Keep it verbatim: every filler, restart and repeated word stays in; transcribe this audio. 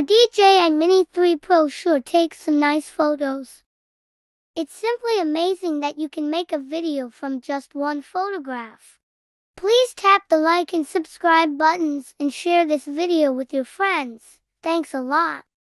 D J I Mini three Pro sure takes some nice photos. It's simply amazing that you can make a video from just one photograph. Please tap the like and subscribe buttons and share this video with your friends. Thanks a lot.